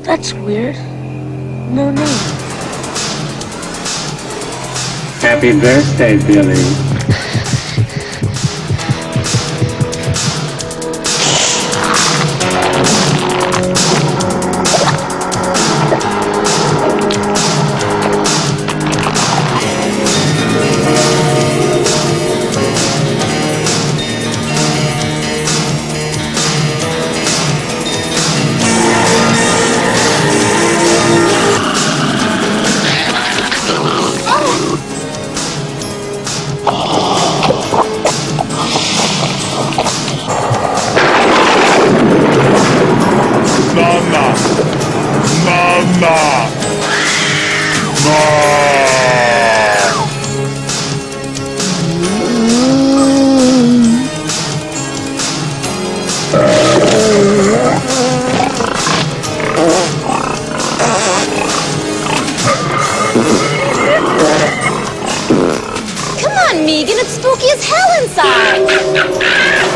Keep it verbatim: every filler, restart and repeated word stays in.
That's weird. No name. Happy birthday, Billy. Mama! Mama! Mama! Come on, Megan, it's spooky as hell inside!